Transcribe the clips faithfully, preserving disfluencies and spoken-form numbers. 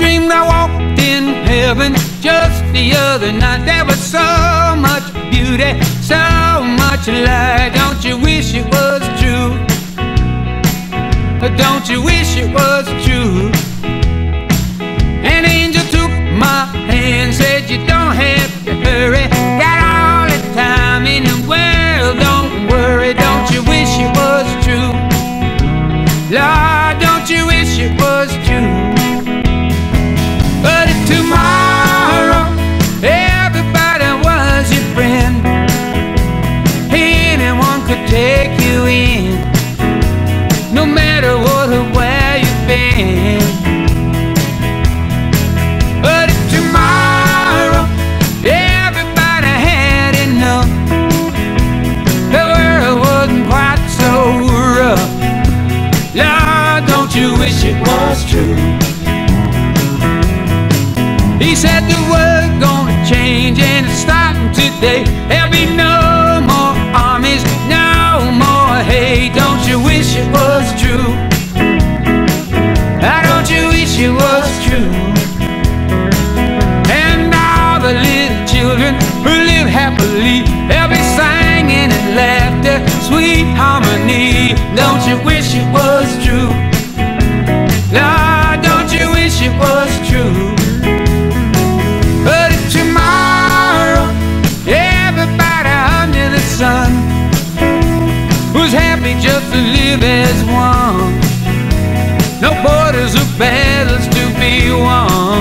dreamed I walked in heaven just the other night. There was so much beauty, so much light. Don't you wish it was true? Don't you wish it was true? An angel took my hand, said you don't have to hurry, got all the time in the world, don't worry. Don't you wish it was true? Lord, don't you wish it was true? But if tomorrow everybody was your friend, anyone could take you in, no matter what or where you've been. But if tomorrow everybody had enough, the world wasn't quite so rough. Lord, don't you wish it was true? He said the world's gonna change and it's starting today. There'll be no more armies, no more hate. Don't you wish it was true? Ah, don't you wish it was true? And all the little children who live happily, they'll be singing and laughter, sweet harmony. Don't you wish it was true? Lord, don't you wish it was true? But if tomorrow everybody under the sun was happy just to live as one, no borders or battles to be won.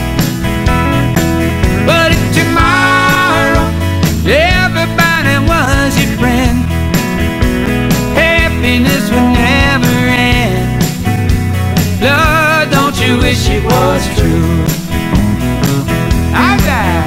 But if tomorrow everybody was your friend, happiness would never end. Lord, don't you wish it was true? I'll die.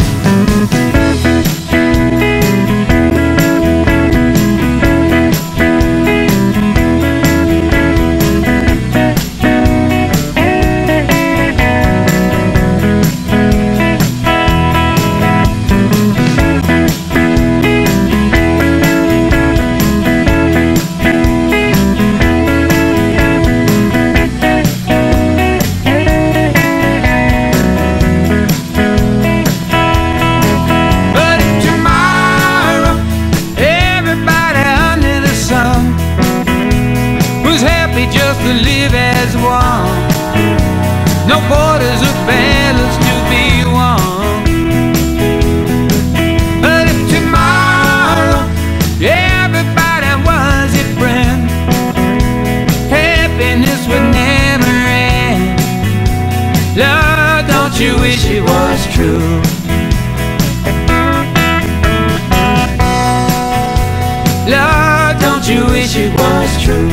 Just to live as one, no borders or battles to be won. But if tomorrow everybody was your friend, happiness would never end. Lord, don't you wish it was true? Lord, don't you wish it was true?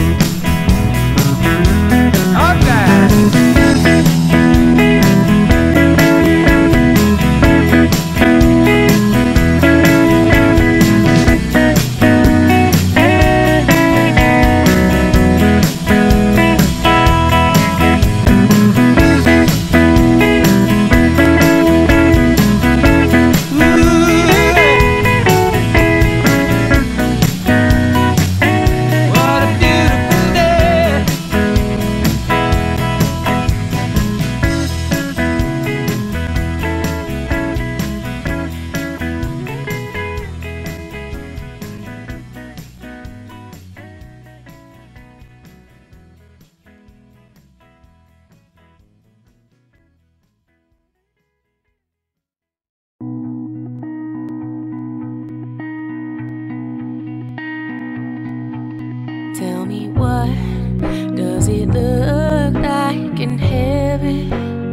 Tell me, what does it look like in heaven?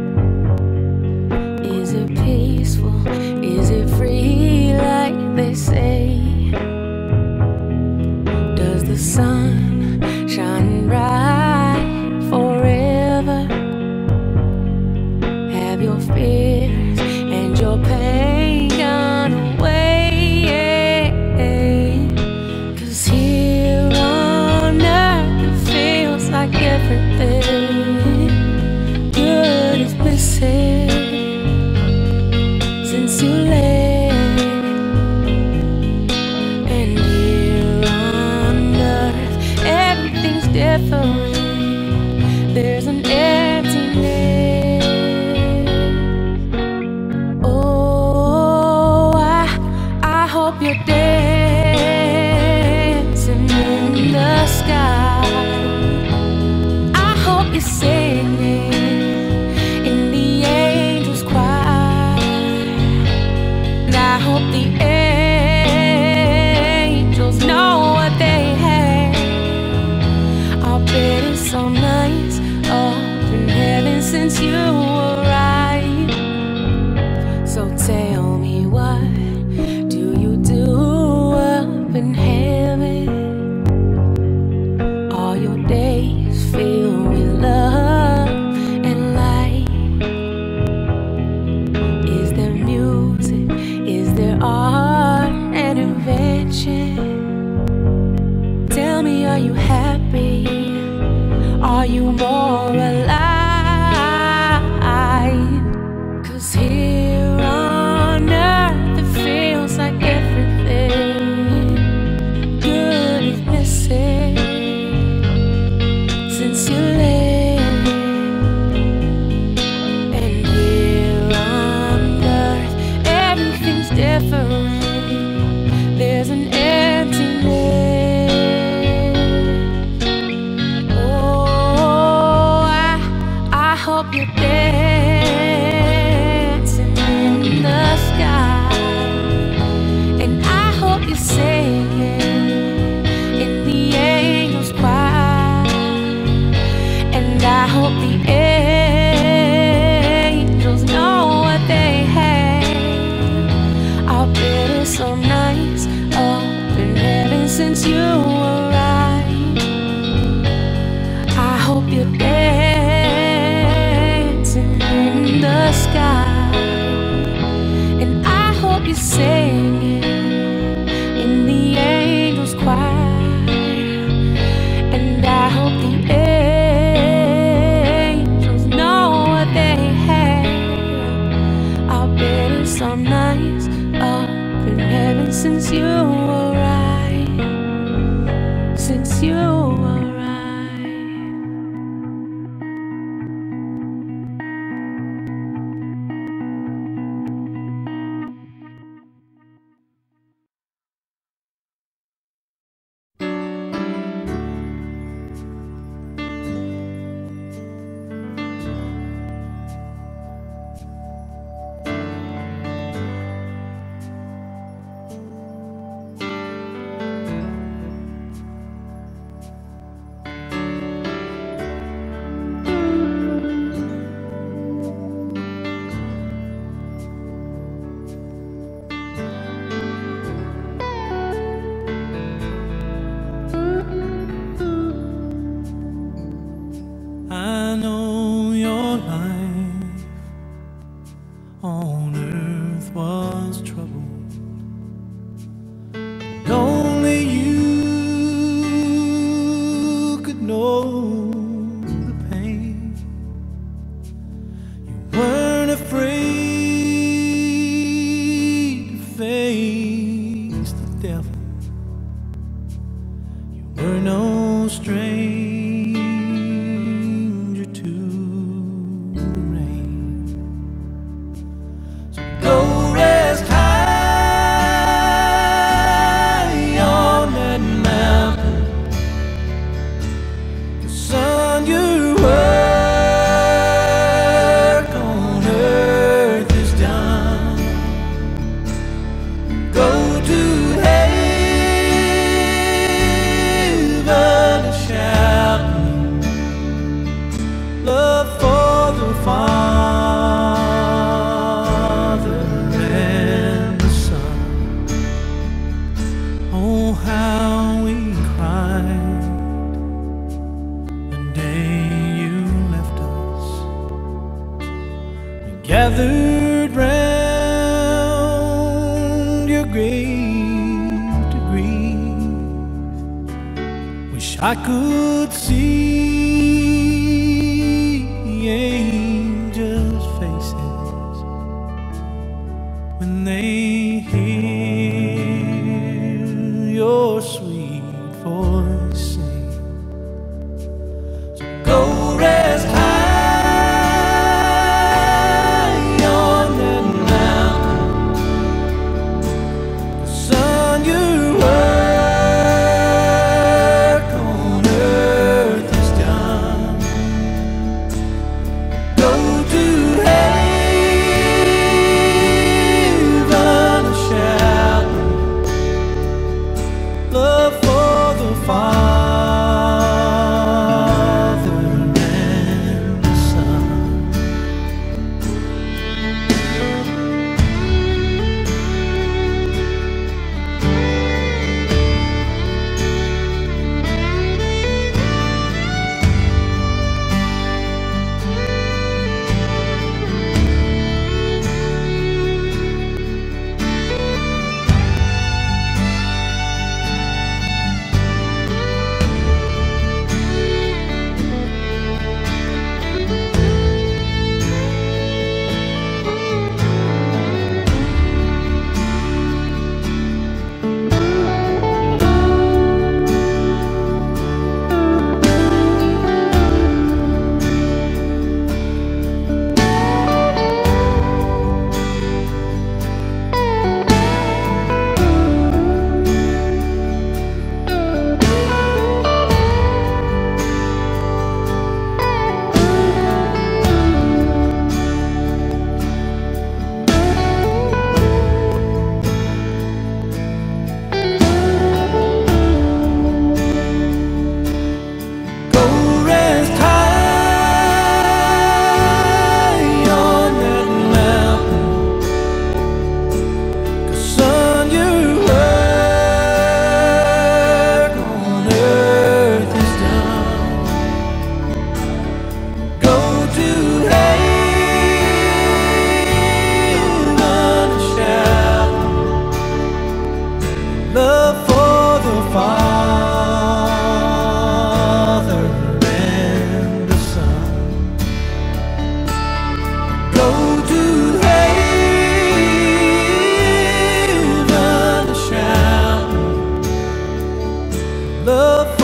Is it peaceful? Is it free like they say? Does the sun shine bright forever? Have your fears and your pain gone away? 'Cause here on earth it feels like everything good is missing since you left. And here on earth everything's different. living, all your days filled with love and light. Is there music? Is there art and invention? Tell me, are you happy? Are you more alive? 'Cause here on earth it feels like everything good is missing since you left. And here on earth everything's different. There's an emptiness. Oh, I, I hope you're dancing in the sky, and I hope you're singing in the angels' choir, and I hope the angels know what they have. I'll bet it's so nice up in heaven since you arrived. I hope you're dancing in the sky, and I hope you're singing in the angels' choir, and I hope the angels know what they have. I'll bet it's so nice up in heaven since you arrived, since you arrived. I know your life on earth was troubled, and only you could know the pain. You weren't afraid to face the devil. You were no stranger to the rain. So go rest high on that mountain. The sun, your work on earth is done. Go to heaven and shout love for the Father and the Son. Oh, how we cried the day you left us. We gathered round your grave to grieve. Wish I could see angels' faces when they hear your sweet voice sing. So go rest high on that mountain. The sun, your work on earth is done. Go to heaven and shout love for the Father and the Son. love